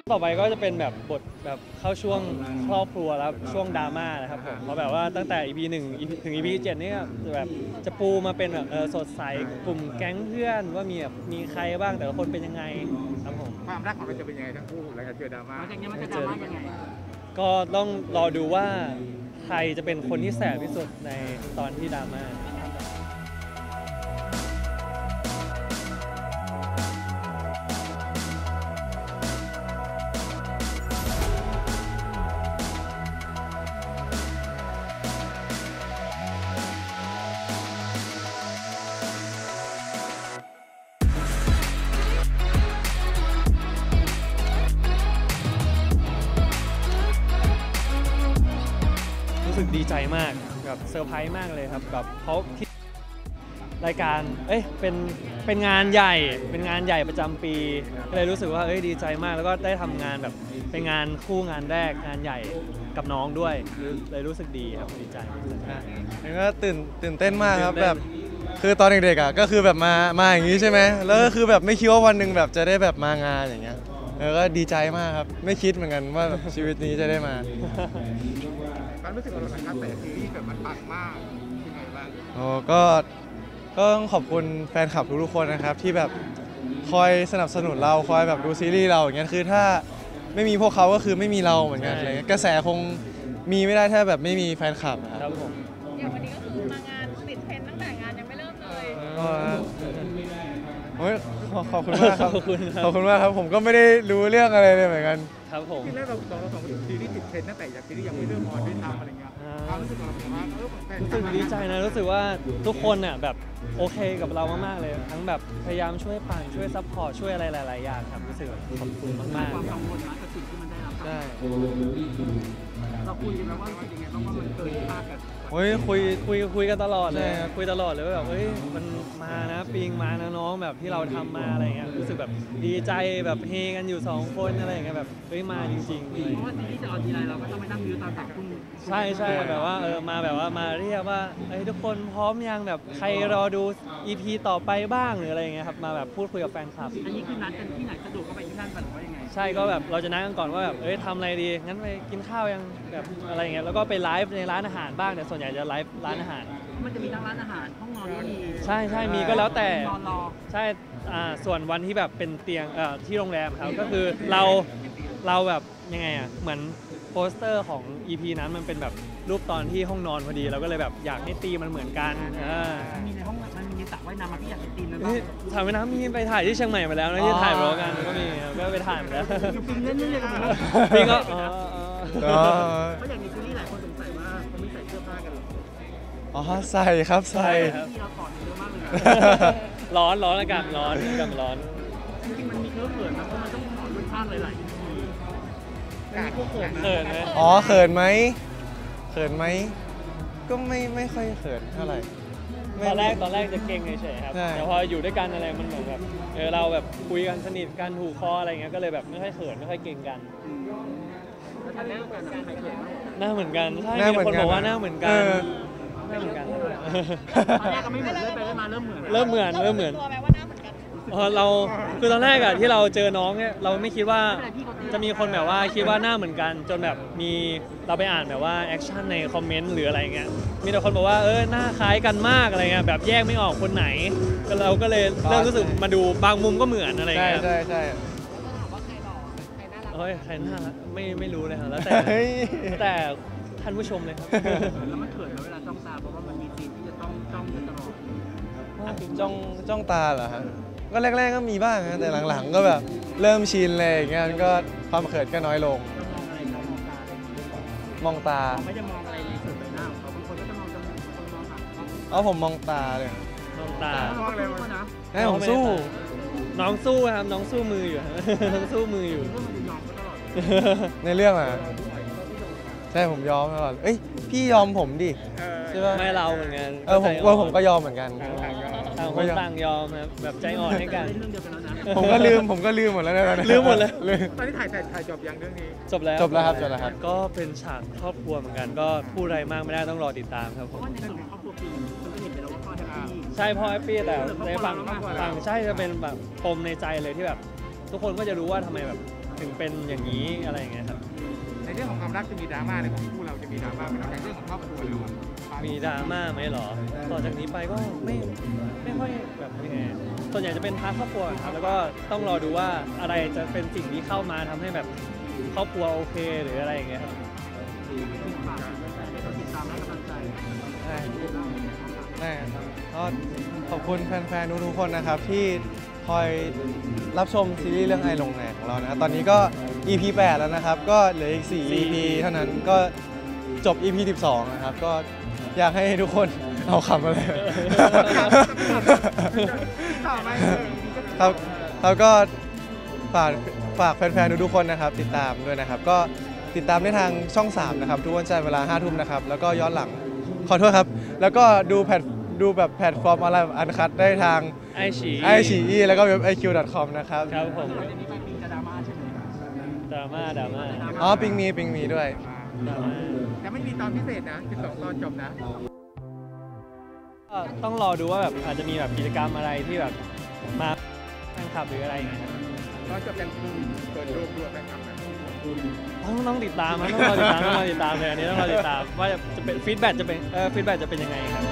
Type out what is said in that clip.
ต่อไปก็จะเป็นแบบบทแบบเข้าช่วงครอบครัวแล้วช่วงดราม่านะครับผมเพราะแบบว่าตั้งแต่ EP 1ถึง EP 7นี่แบบจะปูมาเป็นแบบสดใสกลุ่มแก๊งเพื่อนว่ามีใครบ้างแต่ละคนเป็นยังไงครับผมความรักของเราจะเป็นยังไงทั้งคู่หลังจากเจอดราม่าอย่างเงี้ยมันจะดราม่ายังไงก็ต้องรอดูว่าใครจะเป็นคนที่แสบที่สุดในตอนที่ดราม่ารู้สึกดีใจมากแบบเซอร์ไพรส์มากเลยครับแบบเขาคิดรายการเป็นงานใหญ่ประจำปีเลยรู้สึกว่าดีใจมากแล้วก็ได้ทำงานแบบเป็นงานคู่งานแรกงานใหญ่กับน้องด้วยเลยรู้สึกดีครับดีใจแล้วก็ตื่นเต้นมากครับแบบคือตอนเด็กๆอ่ะก็คือแบบมาอย่างนี้ใช่ไหมแล้วก็คือแบบไม่คิดว่าวันหนึ่งแบบจะได้แบบมางานอย่างเงี้ยแล้วก็ดีใจมากครับไม่คิดเหมือนกันว่าแบบชีวิตนี้จะได้มาความรู้สึกของเราหลังจากแต่ซีรีส์แบบมันปังมากยังไงบ้างโอ้ก็ต้องขอบคุณแฟนคลับทุกๆคนนะครับที่แบบคอยสนับสนุนเราคอยแบบดูซีรีส์เราอย่างเงี้ยคือถ้าไม่มีพวกเขาก็คือไม่มีเราเหมือนกันอะไรเงี้ยกระแสคงมีไม่ได้ถ้าแบบไม่มีแฟนคลับครับผมอย่างวันนี้ก็คือมางานติดเทรนด์ตั้งแต่งานยังไม่เริ่มเลยขอบคุณมากครับขอบคุณมากครับผมก็ไม่ได้รู้เรื่องอะไรเลยเหมือนกันครับผมที่แรกเราสองคนซีรีส์ติดเทรนด์ตั้งแต่จากซีรีส์ยังไม่เริ่มออนด้วยซ้ำอะไรเงี้ยความรู้สึกของเราเป็นว่ารู้สึกดีใจนะรู้สึกว่าทุกคนน่ะแบบโอเคกับเรามากๆเลยทั้งแบบพยายามช่วยปั่นช่วยซัพพอร์ตช่วยอะไรหลายๆอย่างครับรู้สึกขอบคุณมากๆความกังวลนะกับสิ่งที่มันได้รับใช่เราคุยกันแล้วว่ายังไงต้องว่ามันเกินคาดกันคุยกันตลอดเลยคุยตลอดเลยว่าแบบมันมานะปิงมานะน้องแบบที่เราทำมาอะไรเงี้ยรู้สึกแบบดีใจแบบเฮกันอยู่2คนอะไรเงี้ยแบบมาจริงๆเพราะว่าซีรีส์จะออนทีไรเราก็ต้องไปนั่งวิวตามแต่คุณใช่แบบว่ามาแบบว่ามาเรียกว่าทุกคนพร้อมยังแบบใครรอดู EP ต่อไปบ้างหรืออะไรเงี้ยครับมาแบบพูดคุยกับแฟนคลับอันนี้คือนัดกันที่ไหนสะดวกก็ไปที่นั่นกันหรือว่ายังไงใช่ก็แบบเราจะนัดกันก่อนว่าแบบทำอะไรดีงั้นไปกินข้าวยังแบบอะไรเงี้ยแล้วก็ไปไลฟ์ในร้านอาหารบ้างแต่ส่วนใหญ่จะไลฟ์ร้านอาหารมันจะมีทั้งร้านอาหารห้องนอนก็มีใช่มีก็แล้วแต่นอนรอใช่ส่วนวันที่แบบเป็นเตียงที่โรงแรมครับก็คือเราแบบยังไงเหมือนโปสเตอร์ของ EP นั้นมันเป็นแบบรูปตอนที่ห้องนอนพอดีเราก็เลยแบบอยากให้ตีมันเหมือนกันมีในห้องมันมีสระว่ายน้ำมาที่อยากให้ตีนั้นสระว่ายน้ำมีไปถ่ายที่เชียงใหม่มาแล้วนะที่ถ่ายบล็อกกันก็มีก็ไปถ่ายมาแล้วปิงเล่นเลยกันปิงก็เพราะอย่างนี้ซีรีส์หลายคนสงสัยว่าเขาไม่ใส่เสื้อผ้ากันหรอใส่ครับใส่ที่เราถอดเยอะมากเลยร้อนอากาศร้อนจริงๆมันมีเครื่องเขินนะเพราะมันต้องถอดด้วยผ้าหลายๆเขินไหมเขินไหมก็ไม่ค่อยเขินเท่าไหร่ตอนแรกจะเก่งเฉยๆครับแต่พออยู่ด้วยกันอะไรมันเหมือนแบบเราแบบคุยกันสนิทกันถูกคออะไรเงี้ยก็เลยแบบไม่ค่อยเขินไม่ค่อยเก่งกันแล้วหน้าเหมือนกันใครเขินหน้าเหมือนกันใช่มีคนบอกว่าหน้าเหมือนกันตอนแรกก็ไม่เหมือนเลยไปมาเริ่มเหมือนตัวแม้ว่าหน้าเหมือนกันเราคือตอนแรกที่เราเจอน้องเนี่ยเราไม่คิดว่าจะมีคนแบบว่าคิดว่าหน้าเหมือนกันจนแบบมีเราไปอ่านแบบว่าแอคชั่นในคอมเมนต์หรืออะไรเงี้ยมีแต่คนบอกว่าหน้าคล้ายกันมากอะไรเงี้ยแบบแยกไม่ออกคนไหนเราก็เลยเริ่มรู้สึกมาดูบางมุมก็เหมือนอะไรเงี้ยใช่ถามว่าใครหล่อใครน่ารักใครน่ารักไม่รู้เลยครับแล้วแต่ท่านผู้ชมเลยครับแล้วมันเขินเวลาจ้องตาเพราะว่ามันมีซีนที่จะต้องจ้องกันตลอดจ้องตาเหรอฮะก็แรกๆก็มีบ้างนะแต่หลังๆก็แบบเริ่มชินเลยอย่างเงี้ยก็ความเขินก็น้อยลงมองตาไม่จะมองอะไรในส่วนใบหน้าของเขาบางคนก็จะมองจมูกบางคนมองหางผมมองตาเลยมองตาผมสู้น้องสู้ครับน้องสู้มืออยู่น้องสู้มืออยู่ในเรื่องใช่ผมยอมตลอดพี่ยอมผมดิใช่ป่ะไม่เราเหมือนกันผมก็ยอมเหมือนกันต่างคนต่างยอมครับแบบใจอ่อนให้กันผมก็ลืมหมดแล้วนะลืมหมดเลยตอนนี้ถ่ายจบยังเรื่องนี้จบแล้วครับก็เป็นฉากครอบครัวเหมือนกันก็พูดอะไรมากไม่ได้ต้องรอติดตามครับผมในส่วนของครอบครัวปีมันก็เห็นไปแล้วว่าพ่อแฮปปี้ใช่พ่อแฮปปี้แต่ในฝั่งใช่จะเป็นแบบปมในใจเลยที่แบบทุกคนก็จะรู้ว่าทำไมแบบถึงเป็นอย่างนี้อะไรอย่างเงี้ยครับในเรื่องของความรักจะมีดราม่าในของคู่เราจะมีดราม่าเป็นในเรื่องของครอบครัวเลยมีดราม่าไหมเหรอ ต่อจากนี้ไปก็ไม่ค่อยแบบยังไงส่วนใหญ่จะเป็นพาร์ทครอบครัวครับ แล้วก็ต้องรอดูว่าอะไรจะเป็นสิ่งที่เข้ามาทำให้แบบครอบครัวโอเคหรืออะไรอย่างเงี้ยครับติดตามและกำลังใจได้ครับก็ขอบคุณแฟนๆทุกๆคนนะครับที่คอยรับชมซีรีส์เรื่องไอลงแหนของเรานะตอนนี้ก็ EP 8 แล้วนะครับ ก็เหลืออีก 4 EP เท่านั้นก็จบ EP 12 นะครับ ก็อยากให้ทุกคนเอาคำมาเลยต่อไหมครับแล้วก็ฝากแฟนๆทุกๆคนนะครับติดตามด้วยนะครับ ก็ติดตามได้ทางช่อง 3 นะครับ ทุกวันจันทร์เวลา 5 ทุ่มนะครับ แล้วก็ย้อนหลังขอโทษครับ แล้วก็ดูแบบแพลตฟอร์มอะไรอันคัดได้ทางไอฉี iQIYI แล้วก็เว็บ iq.com นะครับครับผมจะมีการปิงจะดราม่าใช่ไหมดราม่าอ๋อปิงมีด้วยดราม่าแต่ไม่มีตอนพิเศษนะ12 ตอนจบนะก็ต้องรอดูว่าแบบอาจจะมีแบบกิจกรรมอะไรที่แบบมาแฟนคลับหรืออะไรอย่างเงี้ยครับตอนจบยังเปิดโลกด้วยแฟนคลับนะต้องติดตามนะต้องรอติดตามเลยอันนี้ต้องรอติดตามว่าจะเป็นฟีดแบ็กจะเป็นฟีดแบ็กจะเป็นยังไงครับ